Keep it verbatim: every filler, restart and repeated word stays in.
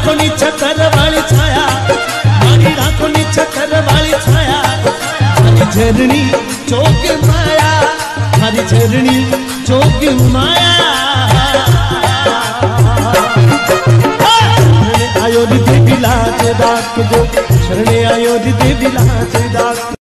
आंखों नी छतर वाली छाया, मारी आंखों नी छतर वाली छाया, हरी झरनी चौक माया, हरी झरनी चौक माया। शरणे आयो री देवी लाज राख दो, शरणे आयो री देवी लाज राख दो।